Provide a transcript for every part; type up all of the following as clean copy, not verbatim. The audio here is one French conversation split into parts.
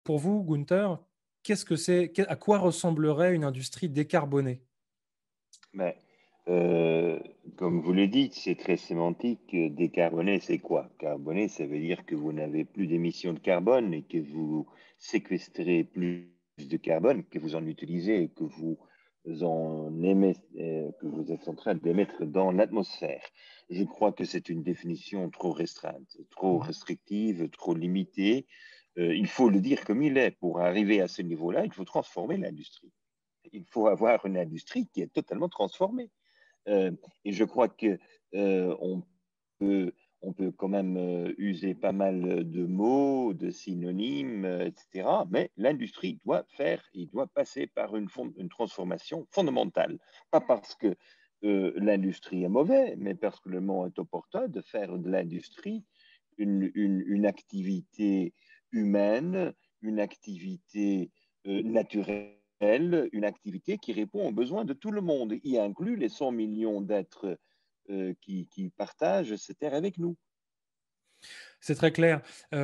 Pour vous, Gunther, qu'est-ce que c'est, à quoi ressemblerait une industrie décarbonée? Mais, euh, comme vous le dites, c'est très sémantique. Décarboner, c'est quoi? Carboner, ça veut dire que vous n'avez plus d'émissions de carbone et que vous séquestrez plus de carbone, que vous en utilisez et que vous que vous êtes en train d'émettre dans l'atmosphère. Je crois que c'est une définition trop restreinte, trop Mhm. restrictive, trop limitée. Il faut le dire comme il est. Pour arriver à ce niveau-là, il faut transformer l'industrie. Il faut avoir une industrie qui est totalement transformée. Euh, et je crois que on peut, on peut quand même user pas mal de mots, de synonymes, etc. Mais l'industrie doit faire, il doit passer par une transformation fondamentale. Pas parce que l'industrie est mauvais, mais parce que le moment est opportun de faire de l'industrie une activité humaine, une activité naturelle, une activité qui répond aux besoins de tout le monde, y inclut les 100 millions d'êtres qui partagent ces terres avec nous. C'est très clair.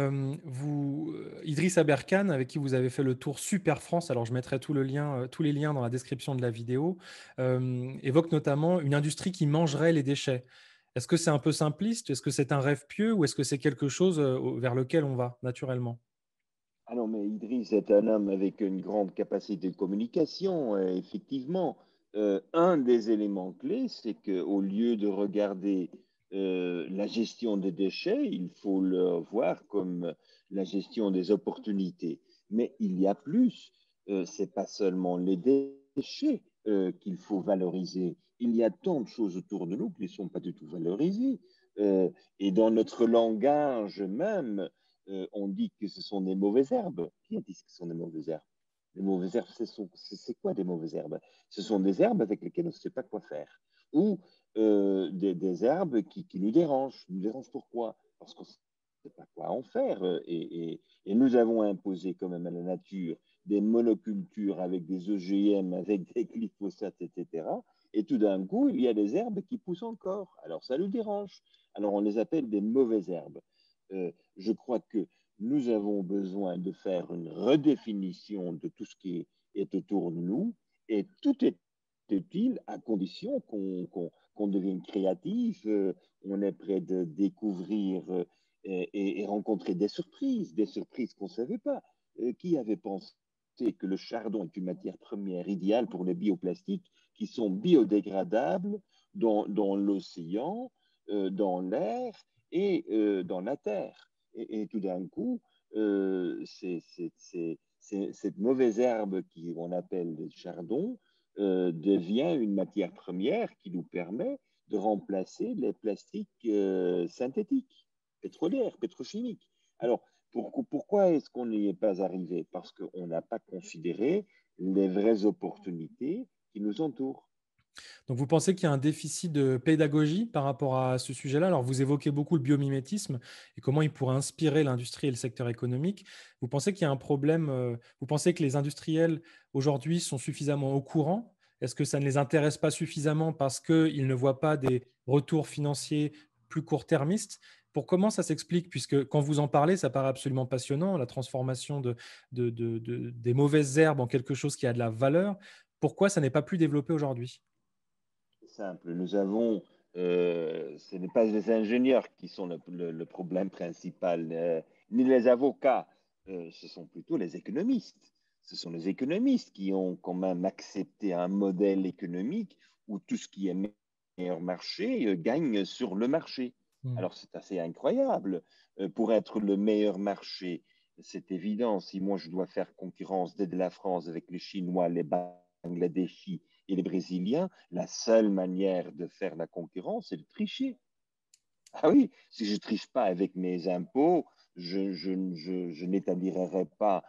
Idriss Aberkan, avec qui vous avez fait le tour Super France, alors je mettrai tous les liens dans la description de la vidéo, évoque notamment une industrie qui mangerait les déchets. Est-ce que c'est un peu simpliste? Est-ce que c'est un rêve pieux ou est-ce que c'est quelque chose vers lequel on va naturellement? Ah non, mais Idriss est un homme avec une grande capacité de communication. Effectivement, un des éléments clés, c'est qu'au lieu de regarder la gestion des déchets, il faut le voir comme la gestion des opportunités. Mais il y a plus. C'est pas seulement les déchets qu'il faut valoriser. Il y a tant de choses autour de nous qui ne sont pas du tout valorisées. Euh, et dans notre langage même, on dit que ce sont des mauvaises herbes. Qui a dit que ce sont des mauvaises herbes? Les mauvaises herbes, c'est quoi des mauvaises herbes? Ce sont des herbes avec lesquelles on ne sait pas quoi faire. Ou des herbes qui nous dérangent. Nous dérangent pourquoi? Parce qu'on ne sait pas quoi en faire. Et nous avons imposé quand même à la nature des monocultures avec des OGM, avec des glyphosates, etc. Et tout d'un coup, il y a des herbes qui poussent encore. Alors ça nous dérange. Alors on les appelle des mauvaises herbes. Je crois que nous avons besoin de faire une redéfinition de tout ce qui est autour de nous et tout est utile à condition qu'on devienne créatif, on est prêt de découvrir et rencontrer des surprises qu'on ne savait pas. Qui avait pensé que le chardon est une matière première idéale pour les bioplastiques qui sont biodégradables dans l'océan, dans l'air et dans la terre. Et tout d'un coup, cette mauvaise herbe qu'on appelle le chardon devient une matière première qui nous permet de remplacer les plastiques synthétiques, pétrolières, pétrochimiques. Alors, pourquoi est-ce qu'on n'y est pas arrivé? Parce qu'on n'a pas considéré les vraies opportunités qui nous entourent. Donc, vous pensez qu'il y a un déficit de pédagogie par rapport à ce sujet-là? Alors, vous évoquez beaucoup le biomimétisme et comment il pourrait inspirer l'industrie et le secteur économique. Vous pensez qu'il y a un problème, vous pensez que les industriels aujourd'hui sont suffisamment au courant? Est-ce que ça ne les intéresse pas suffisamment parce qu'ils ne voient pas des retours financiers plus court-termistes? Pour comment ça s'explique? Puisque quand vous en parlez, ça paraît absolument passionnant, la transformation des mauvaises herbes en quelque chose qui a de la valeur. Pourquoi ça n'est pas plus développé aujourd'hui? Simple. Ce n'est pas les ingénieurs qui sont le problème principal, ni les avocats. Ce sont plutôt les économistes. Ce sont les économistes qui ont quand même accepté un modèle économique où tout ce qui est meilleur marché gagne sur le marché. Hmm. Alors c'est assez incroyable. Pour être le meilleur marché, c'est évident. Si moi je dois faire concurrence dès de la France avec les Chinois, les Bangladeshis et les Brésiliens, la seule manière de faire la concurrence, c'est de tricher. Ah oui, si je ne triche pas avec mes impôts, je n'établirai pas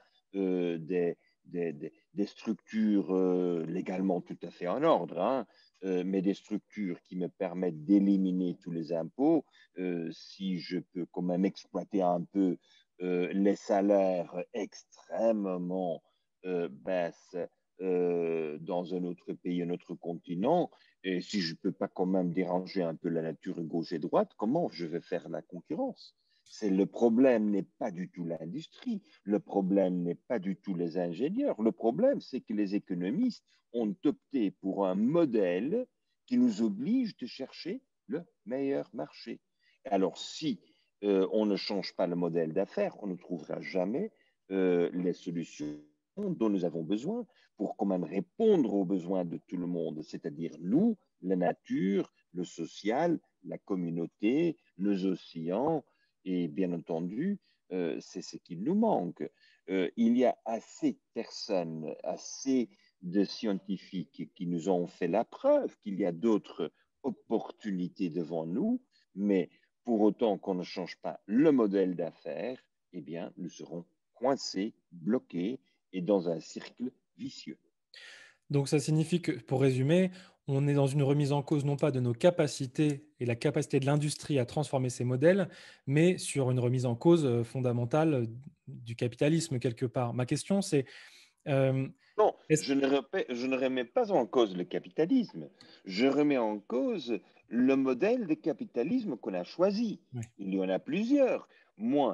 des structures légalement tout à fait en ordre, hein, mais des structures qui me permettent d'éliminer tous les impôts. Si je peux quand même exploiter un peu les salaires extrêmement basses dans un autre pays, un autre continent, et si je ne peux pas quand même déranger un peu la nature gauche et droite, comment je vais faire la concurrence? Le problème n'est pas du tout l'industrie, le problème n'est pas du tout les ingénieurs, le problème c'est que les économistes ont opté pour un modèle qui nous oblige de chercher le meilleur marché. Alors si on ne change pas le modèle d'affaires, on ne trouvera jamais les solutions dont nous avons besoin pour quand même répondre aux besoins de tout le monde, c'est-à-dire nous, la nature, le social, la communauté, nos océans, et bien entendu, c'est ce qui nous manque. Il y a assez de personnes, assez de scientifiques qui nous ont fait la preuve qu'il y a d'autres opportunités devant nous, mais pour autant qu'on ne change pas le modèle d'affaires, eh bien, nous serons coincés, bloqués et dans un cercle vicieux. Donc ça signifie que, pour résumer, on est dans une remise en cause non pas de nos capacités et la capacité de l'industrie à transformer ces modèles, mais sur une remise en cause fondamentale du capitalisme quelque part. Ma question c'est, euh, Non, est-ce... je ne remets pas en cause le capitalisme. Je remets en cause le modèle de capitalisme qu'on a choisi. Ouais. Il y en a plusieurs. Moi,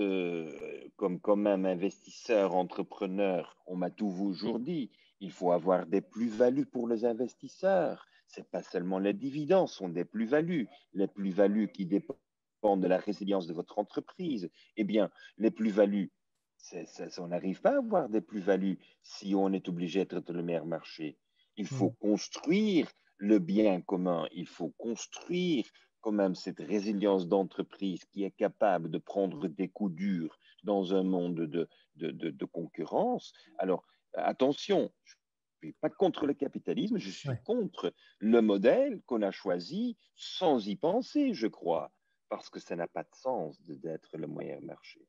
comme quand même investisseur, entrepreneur, on m'a toujours dit, il faut avoir des plus-values pour les investisseurs. C'est pas seulement les dividendes, ce sont des plus-values. Les plus-values qui dépendent de la résilience de votre entreprise. Eh bien, les plus-values, on n'arrive pas à avoir des plus-values si on est obligé d'être le meilleur marché. Il faut Hmm. construire le bien commun, il faut construire quand même cette résilience d'entreprise qui est capable de prendre des coups durs dans un monde de concurrence. Alors, attention, je ne suis pas contre le capitalisme, je suis Ouais. contre le modèle qu'on a choisi sans y penser, je crois, parce que ça n'a pas de sens d'être le meilleur marché.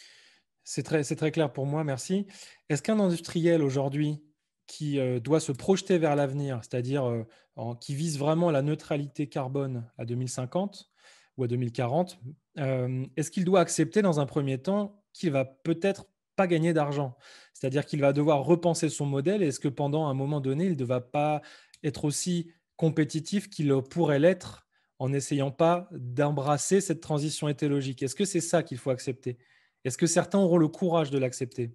C'est très clair pour moi, merci. Est-ce qu'un industriel aujourd'hui qui doit se projeter vers l'avenir, c'est-à-dire qui vise vraiment la neutralité carbone à 2050 ou à 2040, est-ce qu'il doit accepter dans un premier temps qu'il va peut-être pas gagner d'argent? C'est-à-dire qu'il va devoir repenser son modèle. Est-ce que pendant un moment donné, il ne va pas être aussi compétitif qu'il pourrait l'être en n'essayant pas d'embrasser cette transition écologique? Est-ce que c'est ça qu'il faut accepter? Est-ce que certains auront le courage de l'accepter?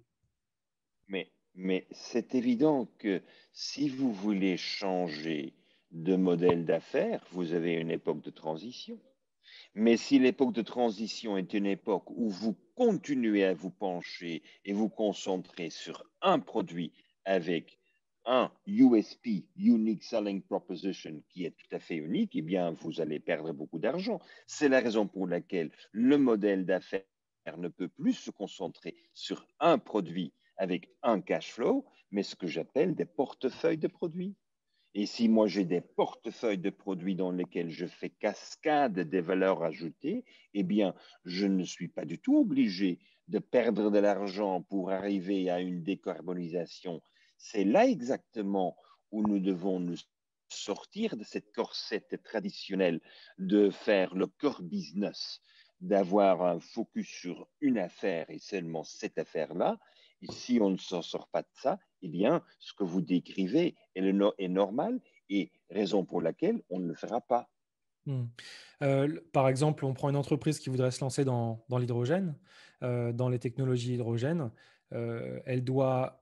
Mais c'est évident que si vous voulez changer de modèle d'affaires, vous avez une époque de transition. Mais si l'époque de transition est une époque où vous continuez à vous pencher et vous concentrer sur un produit avec un USP, Unique Selling Proposition, qui est tout à fait unique, eh bien, vous allez perdre beaucoup d'argent. C'est la raison pour laquelle le modèle d'affaires ne peut plus se concentrer sur un produit avec un cash flow, mais ce que j'appelle des portefeuilles de produits. Et si moi j'ai des portefeuilles de produits dans lesquels je fais cascade des valeurs ajoutées, eh bien, je ne suis pas du tout obligé de perdre de l'argent pour arriver à une décarbonisation. C'est là exactement où nous devons nous sortir de cette corsette traditionnelle de faire le core business, d'avoir un focus sur une affaire et seulement cette affaire-là. Et si on ne s'en sort pas de ça, eh bien, ce que vous décrivez est normal et raison pour laquelle on ne le fera pas. Hmm. Par exemple, on prend une entreprise qui voudrait se lancer dans l'hydrogène, dans les technologies hydrogènes. Elle doit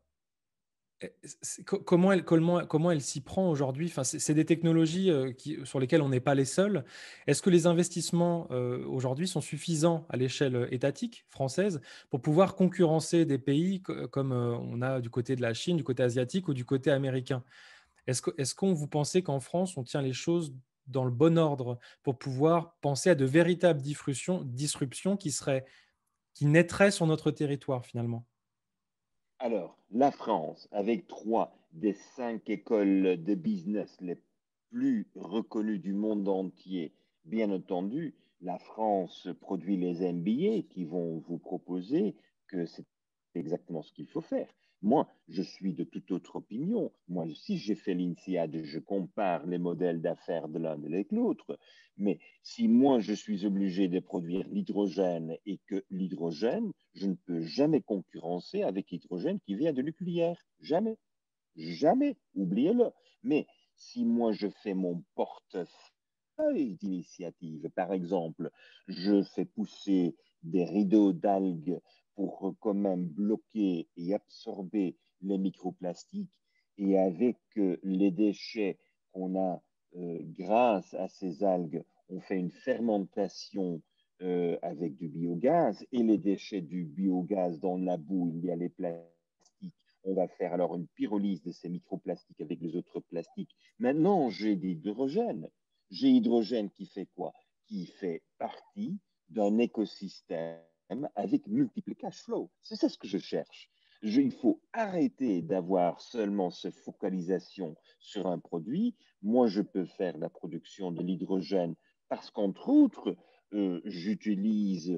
comment elle s'y prend aujourd'hui? Enfin, c'est des technologies sur lesquelles on n'est pas les seuls. Est-ce que les investissements aujourd'hui sont suffisants à l'échelle étatique française pour pouvoir concurrencer des pays comme on a du côté de la Chine, du côté asiatique ou du côté américain? Est-ce qu'on vous pensez qu'en France, on tient les choses dans le bon ordre pour pouvoir penser à de véritables disruptions qui naîtraient sur notre territoire finalement? Alors, la France, avec trois des cinq écoles de business les plus reconnues du monde entier, bien entendu, la France produit les MBA qui vont vous proposer que c'est exactement ce qu'il faut faire. Moi, je suis de toute autre opinion. Moi aussi, j'ai fait l'INSEAD, je compare les modèles d'affaires de l'un avec l'autre. Mais si moi, je suis obligé de produire l'hydrogène et que l'hydrogène, je ne peux jamais concurrencer avec l'hydrogène qui vient de nucléaire. Jamais. Jamais. Oubliez-le. Mais si moi, je fais mon portefeuille d'initiative, par exemple, je fais pousser des rideaux d'algues pour quand même bloquer et absorber les microplastiques. Et avec les déchets qu'on a grâce à ces algues, on fait une fermentation avec du biogaz et les déchets du biogaz dans la boue, il y a les plastiques. On va faire alors une pyrolyse de ces microplastiques avec les autres plastiques. Maintenant, j'ai de l'hydrogène. J'ai hydrogène qui fait quoi? Qui fait partie d'un écosystème avec multiples cash flows. C'est ça ce que je cherche. Il faut arrêter d'avoir seulement cette focalisation sur un produit. Moi, je peux faire la production de l'hydrogène parce qu'entre autres, j'utilise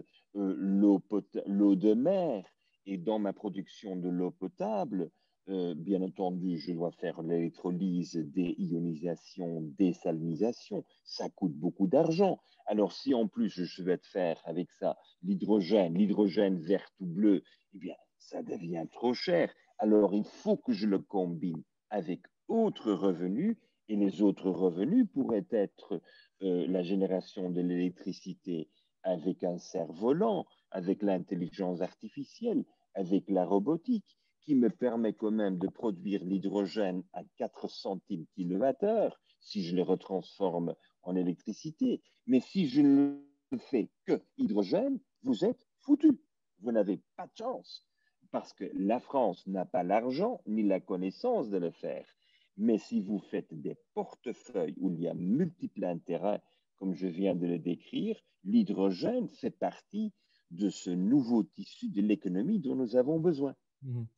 l'eau de mer et dans ma production de l'eau potable, bien entendu, je dois faire l'électrolyse, déionisation, désalinisation. Ça coûte beaucoup d'argent. Alors, si en plus je souhaite faire avec ça l'hydrogène vert ou bleu, eh bien, ça devient trop cher. Alors, il faut que je le combine avec autres revenus et les autres revenus pourraient être la génération de l'électricité avec un cerf-volant, avec l'intelligence artificielle, avec la robotique, qui me permet quand même de produire l'hydrogène à 4 centimes kilowattheure si je le retransforme en électricité. Mais si je ne fais que hydrogène, vous êtes foutu. Vous n'avez pas de chance parce que la France n'a pas l'argent ni la connaissance de le faire. Mais si vous faites des portefeuilles où il y a multiples intérêts, comme je viens de le décrire, l'hydrogène fait partie de ce nouveau tissu de l'économie dont nous avons besoin. Mhm.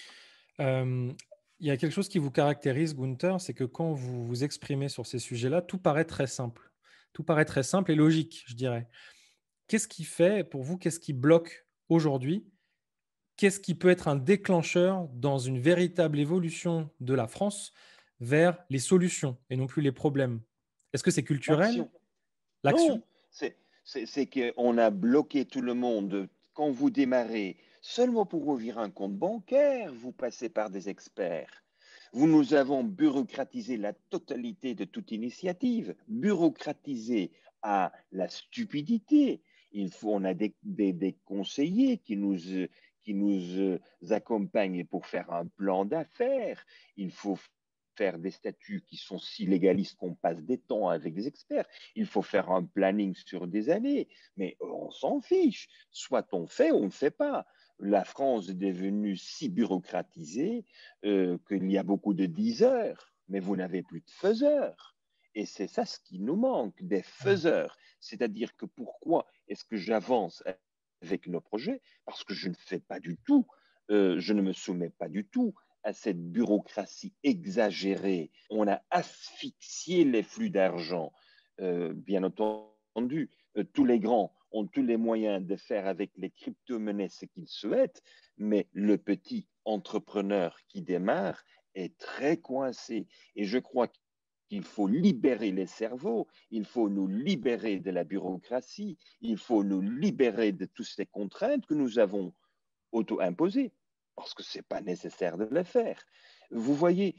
Il y a quelque chose qui vous caractérise, Gunther, c'est que quand vous vous exprimez sur ces sujets-là, tout paraît très simple. Tout paraît très simple et logique, je dirais. Qu'est-ce qui fait, pour vous, qu'est-ce qui bloque aujourd'hui? Qu'est-ce qui peut être un déclencheur dans une véritable évolution de la France vers les solutions et non plus les problèmes? Est-ce que c'est culturel, L'action. l'action? Non, c'est qu'on a bloqué tout le monde. Quand vous démarrez, seulement pour ouvrir un compte bancaire, vous passez par des experts. Nous avons bureaucratisé la totalité de toute initiative, bureaucratisé à la stupidité. On a des conseillers qui nous accompagnent pour faire un plan d'affaires. Il faut faire des statuts qui sont si légalistes qu'on passe des temps avec des experts. Il faut faire un planning sur des années, mais on s'en fiche. Soit on fait ou on ne fait pas. La France est devenue si bureaucratisée qu'il y a beaucoup de diseurs, mais vous n'avez plus de faiseurs. Et c'est ça ce qui nous manque, des faiseurs. C'est-à-dire que pourquoi est-ce que j'avance avec nos projets? Parce que je ne fais pas du tout, je ne me soumets pas du tout à cette bureaucratie exagérée. On a asphyxié les flux d'argent. Bien entendu, tous les grands ont tous les moyens de faire avec les crypto-monnaies ce qu'ils souhaitent, mais le petit entrepreneur qui démarre est très coincé. Et je crois qu'il faut libérer les cerveaux, il faut nous libérer de la bureaucratie, il faut nous libérer de toutes ces contraintes que nous avons auto-imposées, parce que ce n'est pas nécessaire de le faire. Vous voyez,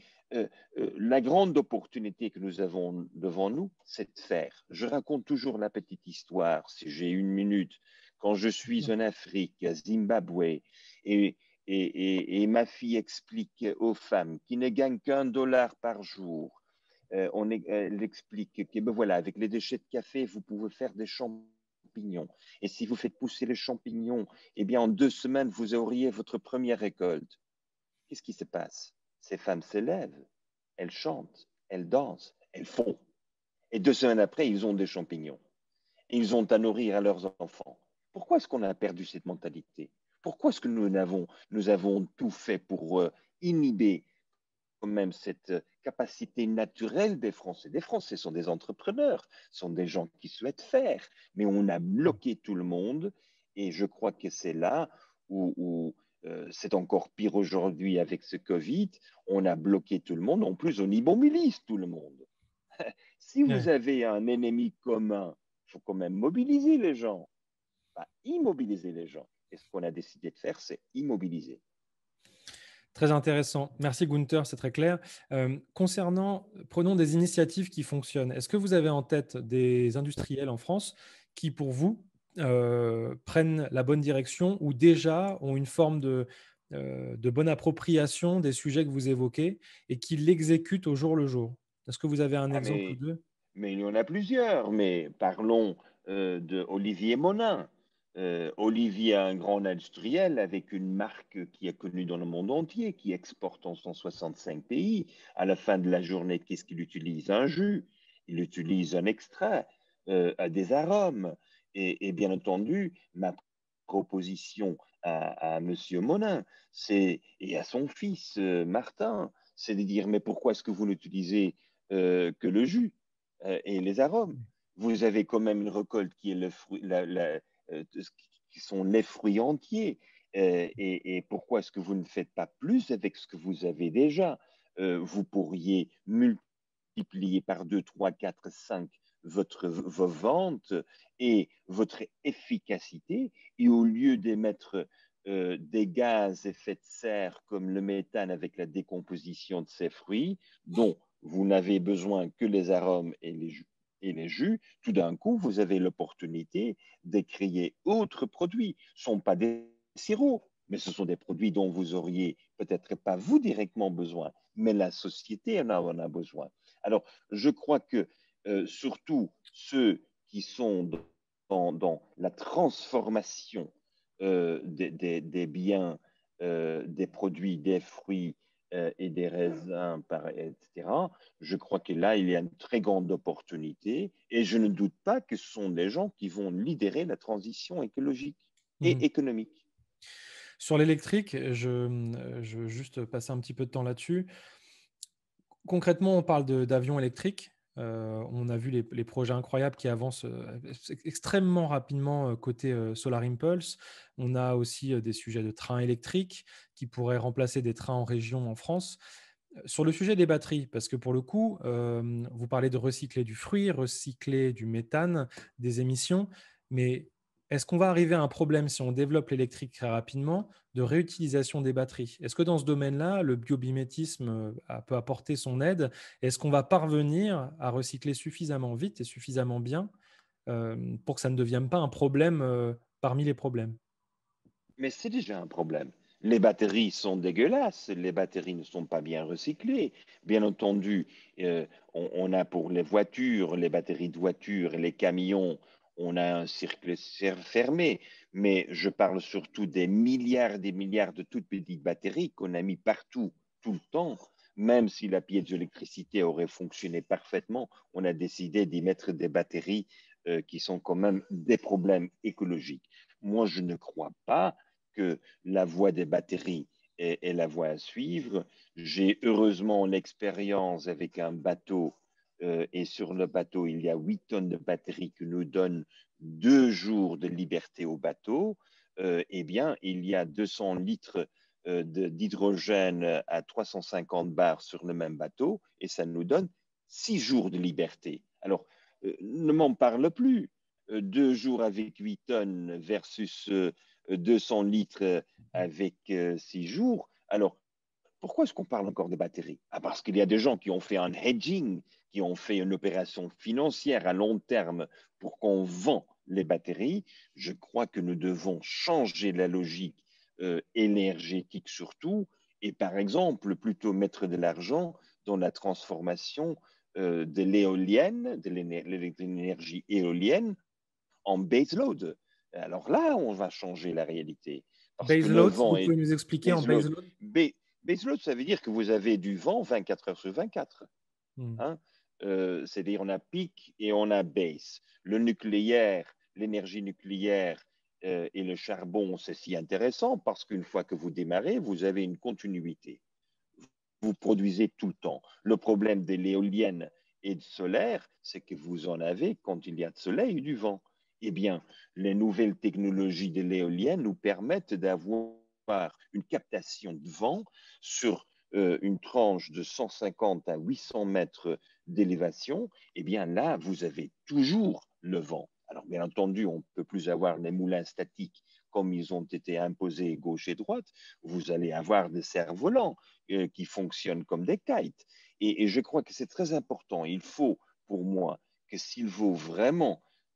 la grande opportunité que nous avons devant nous, c'est de faire. Je raconte toujours la petite histoire, si j'ai une minute, quand je suis en Afrique, à Zimbabwe, et, et ma fille explique aux femmes qui ne gagnent qu'1 dollar par jour, elle explique que ben voilà, avec les déchets de café, vous pouvez faire des champignons. Et si vous faites pousser les champignons, eh bien, en 2 semaines, vous auriez votre première récolte. Qu'est-ce qui se passe? Ces femmes s'élèvent, elles chantent, elles dansent, elles font. Et 2 semaines après, ils ont des champignons. Et ils ont à nourrir à leurs enfants. Pourquoi est-ce qu'on a perdu cette mentalité? Pourquoi est-ce que nous avons tout fait pour inhiber quand même cette capacité naturelle des Français? Les Français sont des entrepreneurs, sont des gens qui souhaitent faire, mais on a bloqué tout le monde et je crois que c'est là où c'est encore pire aujourd'hui avec ce Covid. On a bloqué tout le monde, en plus on immobilise tout le monde. Si vous Ouais. avez un ennemi commun, il faut quand même mobiliser les gens, pas immobiliser les gens. Et ce qu'on a décidé de faire, c'est immobiliser. Très intéressant. Merci Gunther, c'est très clair. Concernant, prenons des initiatives qui fonctionnent. Est-ce que vous avez en tête des industriels en France qui, pour vous, prennent la bonne direction ou déjà ont une forme de bonne appropriation des sujets que vous évoquez et qui l'exécutent au jour le jour? Est-ce que vous avez un Ah, exemple ou deux? mais il y en a plusieurs, mais parlons de Olivier Monin. Olivier est un grand industriel avec une marque qui est connue dans le monde entier, qui exporte en 165 pays. À la fin de la journée, qu'est-ce qu'il utilise? Un jus, il utilise un extrait, des arômes. Et bien entendu, ma proposition à Monsieur Monin, et à son fils Martin, c'est de dire, mais pourquoi est-ce que vous n'utilisez que le jus et les arômes? Vous avez quand même une récolte qui est le fruit, qui sont les fruits entiers. Et pourquoi est-ce que vous ne faites pas plus avec ce que vous avez déjà? Vous pourriez multiplier par 2, 3, 4, 5 vos ventes et votre efficacité. Et au lieu d'émettre des gaz à effet de serre comme le méthane avec la décomposition de ces fruits, dont vous n'avez besoin que les arômes et les jus, tout d'un coup, vous avez l'opportunité de créer autres produits. Ce ne sont pas des sirops, mais ce sont des produits dont vous auriez peut-être pas vous directement besoin, mais la société en a besoin. Alors, je crois que surtout ceux qui sont dans la transformation des biens, des produits, des fruits et des raisins, etc., je crois que là, il y a une très grande opportunité et je ne doute pas que ce sont des gens qui vont lidérer la transition écologique Mmh. et économique. Sur l'électrique, je veux juste passer un petit peu de temps là-dessus. Concrètement, on parle d'avions électriques. On a vu les projets incroyables qui avancent, extrêmement rapidement, côté, Solar Impulse. On a aussi, des sujets de trains électriques qui pourraient remplacer des trains en région en France. Sur le sujet des batteries, parce que pour le coup, vous parlez de recycler du fruit, recycler du méthane, des émissions, mais est-ce qu'on va arriver à un problème si on développe l'électrique très rapidement de réutilisation des batteries? Est-ce que dans ce domaine-là, le biomimétisme peut apporter son aide? Est-ce qu'on va parvenir à recycler suffisamment vite et suffisamment bien pour que ça ne devienne pas un problème parmi les problèmes? Mais c'est déjà un problème. Les batteries sont dégueulasses, les batteries ne sont pas bien recyclées. Bien entendu, on a pour les voitures, les batteries de voitures, les camions, on a un cercle fermé. Mais je parle surtout des milliards de toutes petites batteries qu'on a mis partout, tout le temps. Même si la piézoélectricité aurait fonctionné parfaitement, on a décidé d'y mettre des batteries qui sont quand même des problèmes écologiques. Moi, je ne crois pas que la voie des batteries est la voie à suivre. J'ai heureusement l'expérience avec un bateau et sur le bateau, il y a 8 tonnes de batteries qui nous donnent 2 jours de liberté au bateau. Eh bien, il y a 200 litres d'hydrogène à 350 bars sur le même bateau et ça nous donne 6 jours de liberté. Alors, ne m'en parle plus. 2 jours avec 8 tonnes versus 200 litres avec 6 jours. Alors, pourquoi est-ce qu'on parle encore de batteries? Ah, parce qu'il y a des gens qui ont fait un hedging, qui ont fait une opération financière à long terme pour qu'on vend les batteries. Je crois que nous devons changer la logique énergétique surtout, et par exemple, plutôt mettre de l'argent dans la transformation de l'éolienne, de l'énergie éolienne, en base load. Alors là, on va changer la réalité. Parce que le Baseload, si vent vous est pouvez nous expliquer en base load. baseload? Base load, ça veut dire que vous avez du vent 24 heures sur 24. Mmh. Hein? C'est-à-dire on a peak et on a base. Le nucléaire, l'énergie nucléaire et le charbon, c'est si intéressant parce qu'une fois que vous démarrez, vous avez une continuité. Vous produisez tout le temps. Le problème de l'éolienne et du solaire, c'est que vous en avez quand il y a de soleil et du vent. Eh bien, les nouvelles technologies de l'éolienne nous permettent d'avoir une captation de vent sur une tranche de 150 à 800 mètres d'élévation. Eh bien, là, vous avez toujours le vent. Alors, bien entendu, on ne peut plus avoir les moulins statiques comme ils ont été imposés gauche et droite. Vous allez avoir des cerfs-volants qui fonctionnent comme des kites. Et je crois que c'est très important. Il faut, pour moi, que s'il vaut vraiment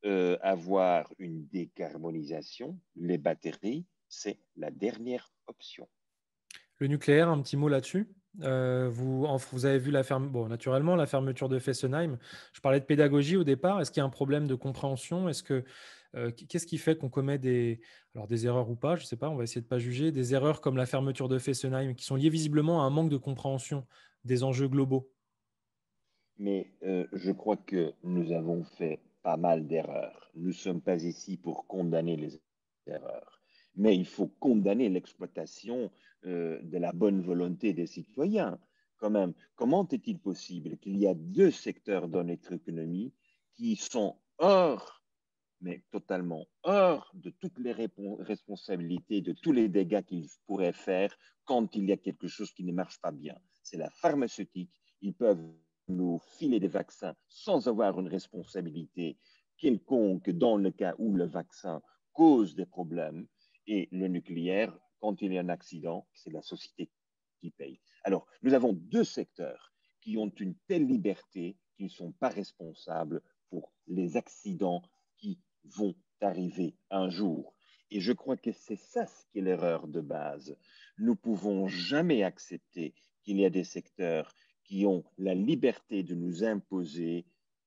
avoir une décarbonisation, les batteries, c'est la dernière option. Le nucléaire, un petit mot là-dessus. Vous avez vu bon, naturellement, la fermeture de Fessenheim. Je parlais de pédagogie au départ. Est-ce qu'il y a un problème de compréhension? Qu'est-ce qui fait qu'on commet alors des erreurs ou pas, je ne sais pas, on va essayer de ne pas juger, des erreurs comme la fermeture de Fessenheim, qui sont liées visiblement à un manque de compréhension des enjeux globaux? Mais je crois que nous avons fait pas mal d'erreurs. Nous ne sommes pas ici pour condamner les erreurs, mais il faut condamner l'exploitation de la bonne volonté des citoyens. Quand même, comment est-il possible qu'il y a deux secteurs dans notre économie qui sont hors, mais totalement hors de toutes les responsabilités, de tous les dégâts qu'ils pourraient faire quand il y a quelque chose qui ne marche pas bien? C'est la pharmaceutique. Ils peuvent nous filer des vaccins sans avoir une responsabilité quelconque dans le cas où le vaccin cause des problèmes. Et le nucléaire, quand il y a un accident, c'est la société qui paye. Alors, nous avons deux secteurs qui ont une telle liberté qu'ils ne sont pas responsables pour les accidents qui vont arriver un jour. Et je crois que c'est ça ce qui est l'erreur de base. Nous ne pouvons jamais accepter qu'il y a des secteurs qui ont la liberté de nous imposer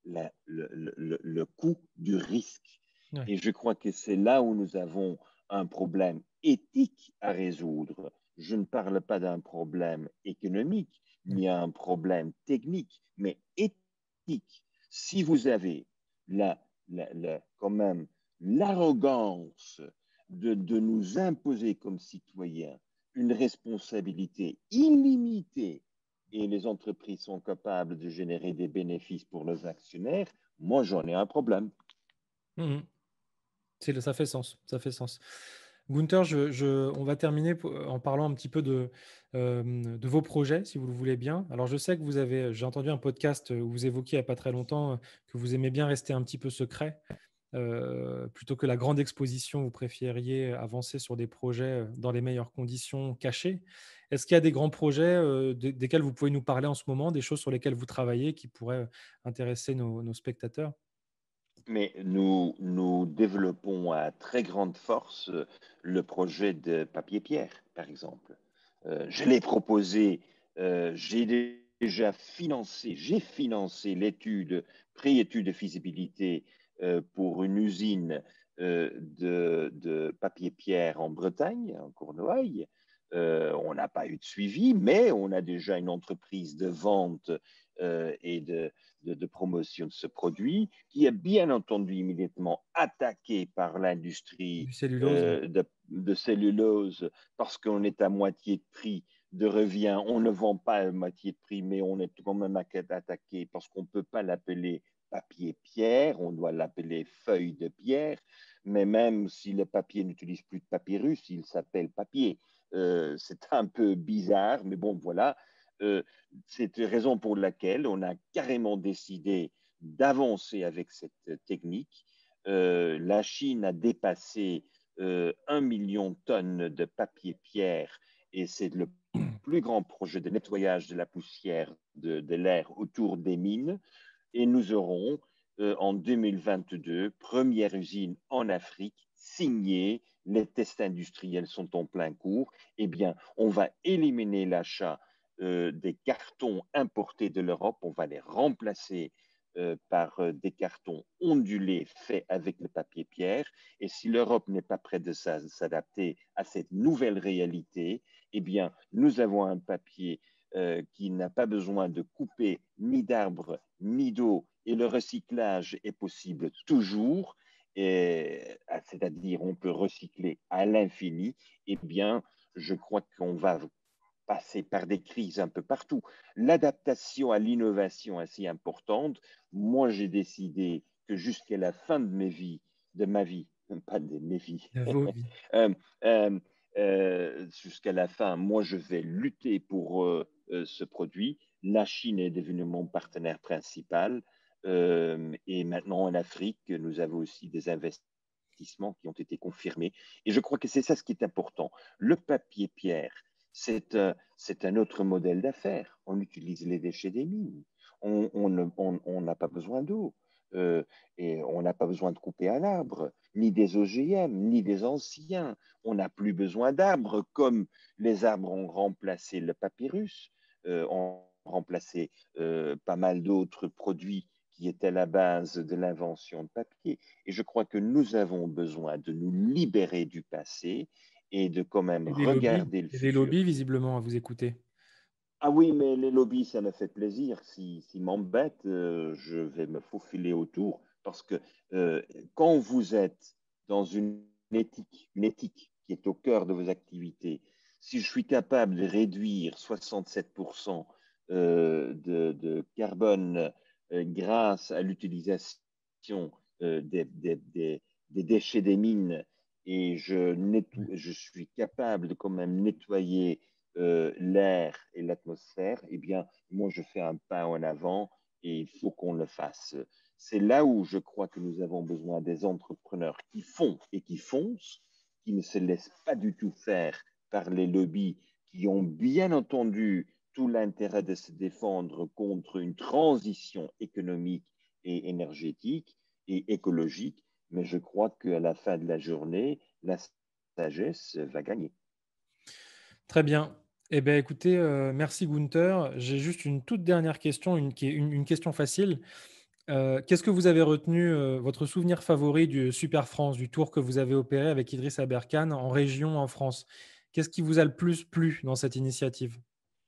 le coût du risque. Ouais. Et je crois que c'est là où nous avons un problème éthique à résoudre. Je ne parle pas d'un problème économique, ni un problème technique, mais éthique. Si vous avez quand même l'arrogance de nous imposer comme citoyens une responsabilité illimitée et les entreprises sont capables de générer des bénéfices pour leurs actionnaires, moi j'en ai un problème. Mhm. Ça fait sens, ça fait sens. Gunther, on va terminer en parlant un petit peu de vos projets, si vous le voulez bien. Alors, je sais que j'ai entendu un podcast où vous évoquiez il n'y a pas très longtemps que vous aimez bien rester un petit peu secret. Plutôt que la grande exposition, vous préfériez avancer sur des projets dans les meilleures conditions cachées. Est-ce qu'il y a des grands projets desquels vous pouvez nous parler en ce moment, des choses sur lesquelles vous travaillez qui pourraient intéresser nos spectateurs? Mais nous développons à très grande force le projet de papier-pierre, par exemple. Je l'ai proposé, j'ai financé l'étude, pré-étude de faisabilité pour une usine de papier-pierre en Bretagne, en Cornouailles. On n'a pas eu de suivi, mais on a déjà une entreprise de vente et de promotion de ce produit, qui est bien entendu immédiatement attaqué par l'industrie Du cellulose? de cellulose parce qu'on est à moitié de prix de revient. On ne vend pas à moitié de prix, mais on est quand même attaqué parce qu'on ne peut pas l'appeler papier pierre, on doit l'appeler feuille de pierre, mais même si le papier n'utilise plus de papyrus, il s'appelle papier. C'est un peu bizarre, mais bon, voilà. Euh, c'est la raison pour laquelle on a carrément décidé d'avancer avec cette technique. La Chine a dépassé 1 million de tonnes de papier-pierre et c'est le plus grand projet de nettoyage de la poussière de l'air autour des mines. Et nous aurons en 2022, première usine en Afrique signée. Les tests industriels sont en plein cours. Eh bien, on va éliminer l'achat des cartons importés de l'Europe. On va les remplacer par des cartons ondulés faits avec le papier pierre. Et si l'Europe n'est pas prête de s'adapter à cette nouvelle réalité, eh bien, nous avons un papier qui n'a pas besoin de couper ni d'arbres ni d'eau et le recyclage est possible toujours, c'est-à-dire on peut recycler à l'infini, eh bien, je crois qu'on va passer par des crises un peu partout. L'adaptation à l'innovation est si importante. Moi, j'ai décidé que jusqu'à la fin de ma vie, pas de mes vies, Vos vies. euh, euh, jusqu'à la fin, moi, je vais lutter pour ce produit. La Chine est devenue mon partenaire principal. Et maintenant, en Afrique, nous avons aussi des investissements qui ont été confirmés. Et je crois que c'est ça ce qui est important. Le papier pierre, c'est un autre modèle d'affaires. On utilise les déchets des mines. On n'a pas besoin d'eau. euh, et on n'a pas besoin de couper un arbre, ni des OGM, ni des anciens. On n'a plus besoin d'arbres, comme les arbres ont remplacé le papyrus, ont remplacé pas mal d'autres produits qui étaient la base de l'invention de papier. Et je crois que nous avons besoin de nous libérer du passé et de quand même regarder le Et des futur. lobbies, visiblement, à vous écouter. Ah oui, mais les lobbies, ça me fait plaisir. S'ils m'embêtent, je vais me faufiler autour parce que euh, quand vous êtes dans une éthique qui est au cœur de vos activités, si je suis capable de réduire 67% de carbone grâce à l'utilisation des déchets des mines et je suis capable de quand même nettoyer l'air et l'atmosphère, eh bien, moi, je fais un pas en avant et il faut qu'on le fasse. C'est là où je crois que nous avons besoin des entrepreneurs qui font et qui foncent, qui ne se laissent pas du tout faire par les lobbies, qui ont bien entendu tout l'intérêt de se défendre contre une transition économique et énergétique et écologique. Mais je crois qu'à la fin de la journée, la sagesse va gagner. Très bien. Eh bien, écoutez, merci Gunther. J'ai juste une toute dernière question, une question facile. Qu'est-ce que vous avez retenu, votre souvenir favori du Super France, du tour que vous avez opéré avec Idriss Aberkane en région en France? Qu'est-ce qui vous a le plus plu dans cette initiative?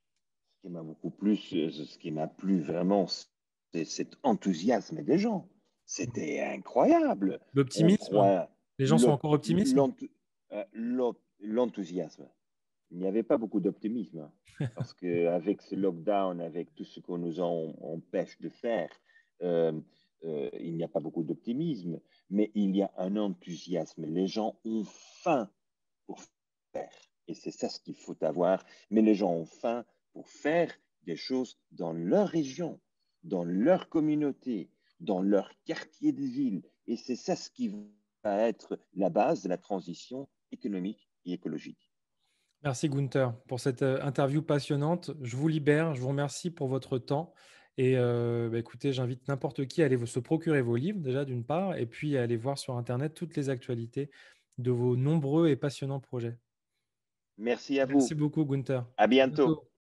Ce qui m'a plu vraiment, c'est cet enthousiasme des gens. C'était incroyable. On L'optimisme? croit Les gens sont encore optimistes? l'enthousiasme. Il n'y avait pas beaucoup d'optimisme hein, parce qu'avec ce lockdown, avec tout ce qu'on nous empêche de faire, euh, il n'y a pas beaucoup d'optimisme, mais il y a un enthousiasme. Les gens ont faim pour faire. Et c'est ça ce qu'il faut avoir. Mais les gens ont faim pour faire des choses dans leur région, dans leur communauté, dans leur quartier de ville. Et c'est ça ce qui va être la base de la transition économique et écologique. Merci Gunther pour cette, interview passionnante. Je vous libère, je vous remercie pour votre temps et bah, écoutez, j'invite n'importe qui à aller se procurer vos livres déjà d'une part et puis à aller voir sur internet toutes les actualités de vos nombreux et passionnants projets. Merci à Merci vous. beaucoup Gunther. À À bientôt. bientôt.